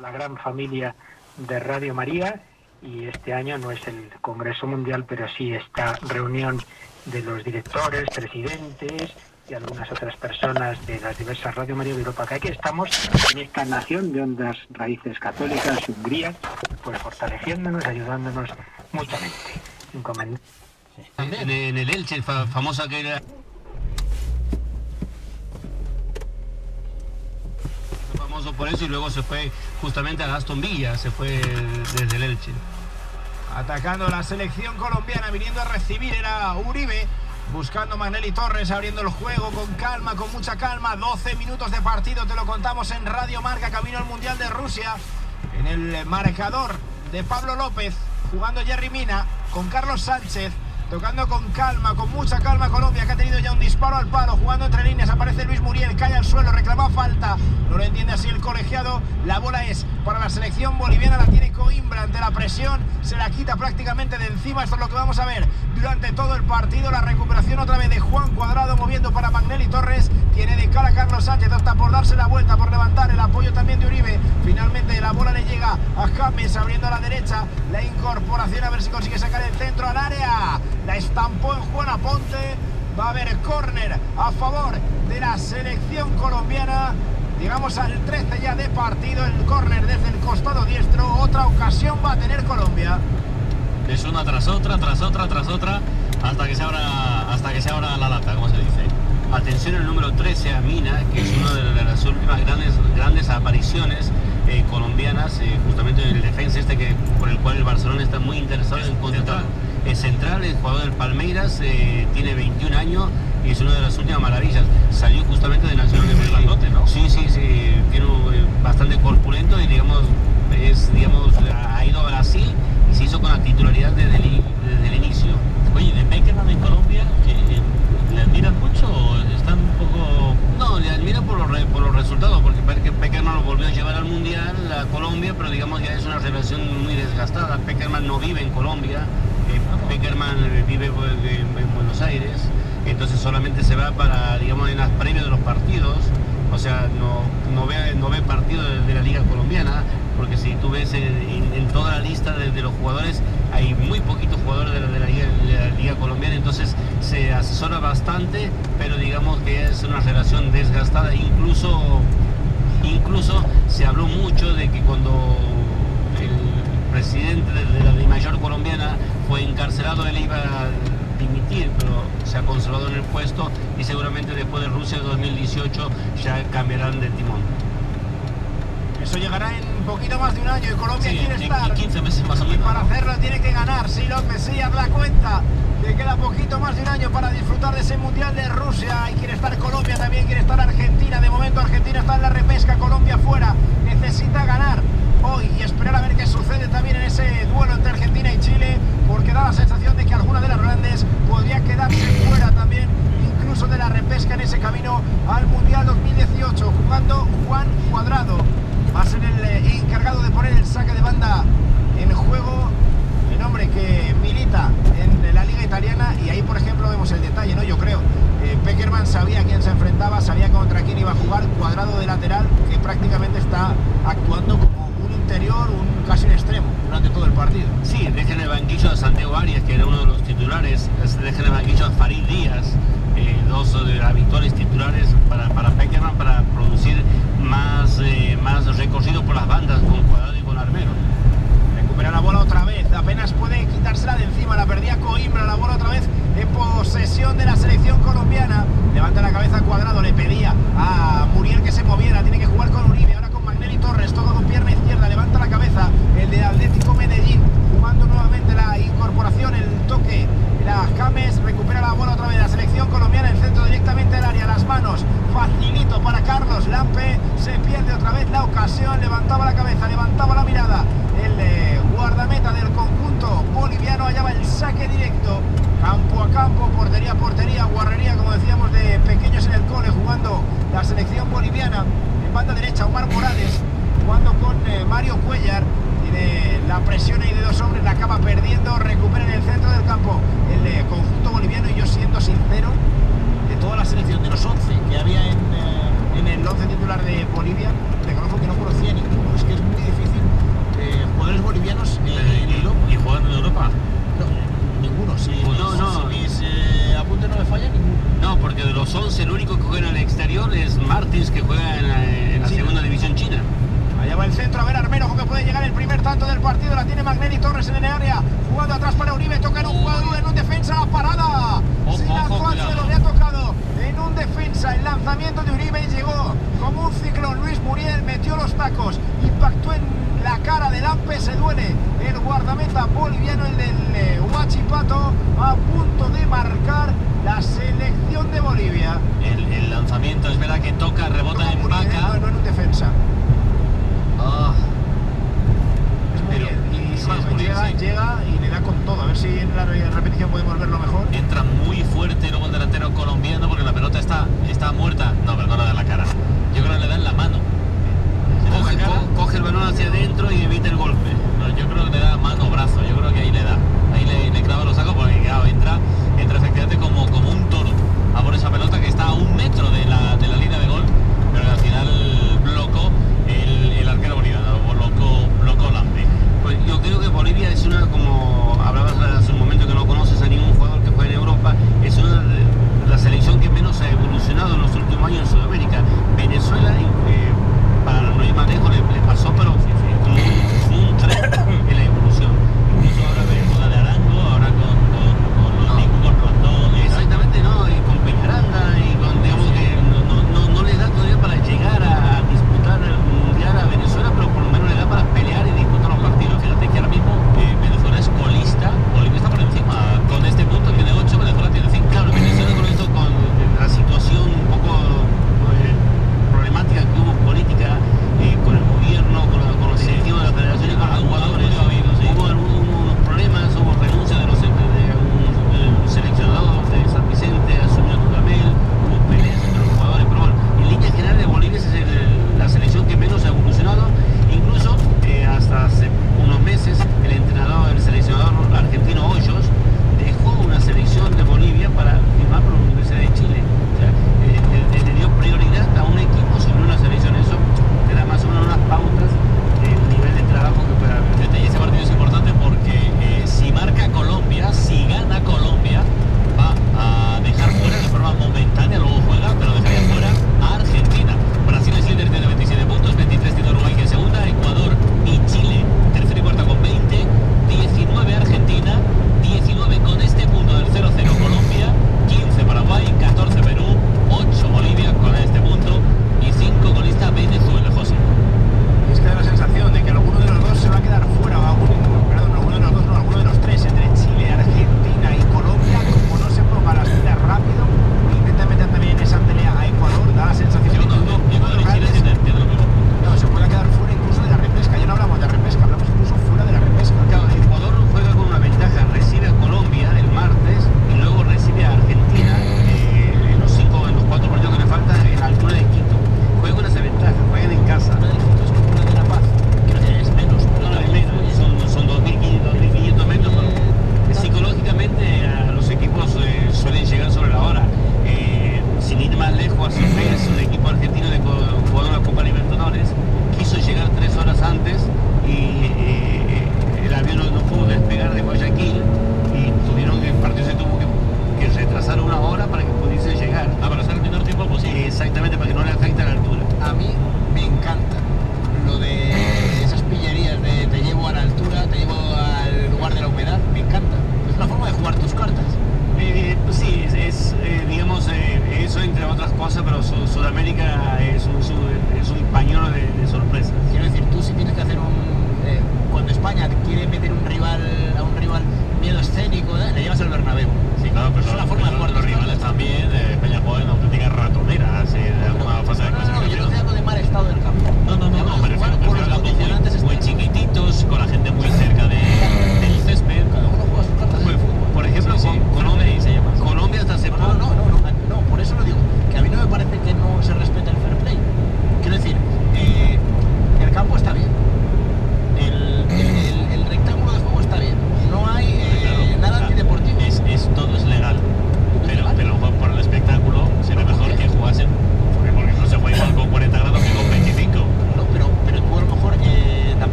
la gran familia de Radio María, y este año no es el Congreso Mundial, pero sí esta reunión de los directores, presidentes y algunas otras personas de las diversas Radio María de Europa, que aquí estamos en esta nación de hondas raíces católicas, Hungría, pues fortaleciéndonos, ayudándonos mutuamente. En el Elche, famosa que era... famoso por eso, y luego se fue justamente a Aston Villa, se fue desde el Elche. Atacando la selección colombiana, viniendo a recibir era Uribe, buscando Magnelli Torres, abriendo el juego con calma, con mucha calma. 12 minutos de partido, te lo contamos en Radio Marca, camino al Mundial de Rusia. En el marcador de Pablo López, jugando Yerry Mina con Carlos Sánchez, tocando con calma, con mucha calma Colombia, que ha tenido ya un disparo al palo, jugando entre líneas, aparece Luis Muriel, cae al suelo, reclama falta, no lo entiende así el colegiado. La bola es para la selección boliviana, la tiene Coimbra ante la presión, se la quita prácticamente de encima. Esto es lo que vamos a ver durante todo el partido. La recuperación otra vez de Juan Cuadrado, moviendo para Magnelli Torres, tiene de cara a Carlos Sánchez, hasta por darse la vuelta, por levantar el apoyo también de Uribe. Finalmente la bola le llega a James, abriendo a la derecha, la incorporación, a ver si consigue sacar el centro al área, la estampó en Juan Aponte. Va a haber córner a favor de la selección colombiana. Llegamos al 13 ya de partido, el córner desde el costado diestro. Otra ocasión va a tener Colombia. Es una tras otra, hasta que se abra la lata, como se dice. Atención el número 13 a Mina, que es una de las últimas grandes apariciones colombianas, justamente en el defensa por el cual el Barcelona está muy interesado en contratar. Es central, el jugador del Palmeiras, tiene 21 años y es una de las últimas maravillas. Salió justamente de Nacional de Medellín, ¿no? Sí, tiene bastante corpulento y ha ido a Brasil y se hizo con la titularidad desde el inicio. Oye, de Peckerman en Colombia, ¿le admiran mucho o están un poco...? No, le admiran por los resultados, porque parece que Peckerman lo volvió a llevar al Mundial a Colombia, pero digamos ya es una relación muy desgastada. Peckerman no vive en Colombia. Peckerman vive en Buenos Aires, entonces solamente se va para, digamos, en las previas de los partidos, o sea, no ve partidos de la Liga Colombiana, porque si tú ves en toda la lista de los jugadores, hay muy poquitos jugadores de la Liga Colombiana, entonces se asesora bastante, pero digamos que es una relación desgastada. Incluso se habló mucho de que cuando el presidente de la DIMAYOR colombiana fue encarcelado, él iba a dimitir, pero se ha conservado en el puesto y seguramente después de Rusia 2018 ya cambiarán de timón. Eso llegará en un poquito más de un año y Colombia quiere estar. 15 meses más o menos. Y para hacerlo tiene que ganar. Si los Mesías la cuenta, le queda poquito más de un año para disfrutar de ese Mundial de Rusia. Y quiere estar Colombia, también quiere estar Argentina. De momento Argentina está en la repesca, Colombia fuera. Necesita ganar hoy y esperar a ver qué sucede también en ese duelo entre Argentina y Chile, porque da la sensación de que alguna de las grandes podría quedarse fuera también, incluso de la repesca en ese camino al Mundial 2018. Jugando Juan Cuadrado, va a ser el encargado de poner el saque de banda en juego, el hombre que milita en la Liga Italiana, y ahí por ejemplo vemos el detalle, ¿no? Yo creo, Peckerman sabía a quién se enfrentaba, sabía contra quién iba a jugar. Cuadrado de lateral, que prácticamente está actuando como un interior, casi un extremo durante todo el partido. Sí, deja en el banquillo a Santiago Arias, que era uno de los titulares, deja en el banquillo a Farid Díaz, dos habituales titulares para Peckerman, para producir más recorrido por las bandas con Cuadrado y con Armero. Recupera la bola otra vez, apenas puede quitársela de encima, la perdía Coimbra. La bola otra vez en posesión de la selección colombiana. Levanta la cabeza Cuadrado, le pedía a Muriel que se moviera, tiene que jugar con Uribe, ahora con Magnelli Torres, todo con pierna izquierda, levanta la cabeza el de Atlético Medellín, jugando nuevamente la incorporación, el toque, la James, recupera la bola otra vez la selección colombiana, el centro directamente al área, las manos, facilito para Carlos Lampe, se pierde otra vez la ocasión, levantaba la cabeza, levantaba la mirada, el guardameta del conjunto boliviano, hallaba el saque directo, campo a campo, portería a portería, guarrería, como decíamos, de pequeños en el cole, jugando la selección boliviana. En banda derecha Omar Morales, jugando con Mario Cuellar, tiene la presión ahí de dos hombres, la acaba perdiendo, recupera en el centro del campo el conjunto boliviano. Y yo, siendo sincero, de toda la selección, de los 11 que había en el 11 titular de Bolivia, reconozco que no conocía ninguno. Es que es muy difícil la tiene Magnelli Torres en el área, jugando atrás para Uribe, toca en un jugador, en un defensa, la parada. Se lanzó al suelo, le ha tocado en un defensa. El lanzamiento de Uribe llegó como un ciclón. Luis Muriel metió los tacos, impactó en la cara de Lampe, se duele el guardameta boliviano, el del Huachipato, a punto de marcar la selección de Bolivia. El lanzamiento es verdad que toca, rebota en Vaca. No en un defensa. Ah. Es muy bien. Y sí, vamos, es muy bien, sí. llega y le da con todo. A ver si en la repetición podemos verlo mejor. Entra muy fuerte luego el delantero colombiano porque la pelota está muerta. No, pero no le da en la cara. Yo creo que le da en la mano. Coge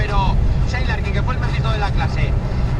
pero Shane Larkin, que fue el mérito de la clase,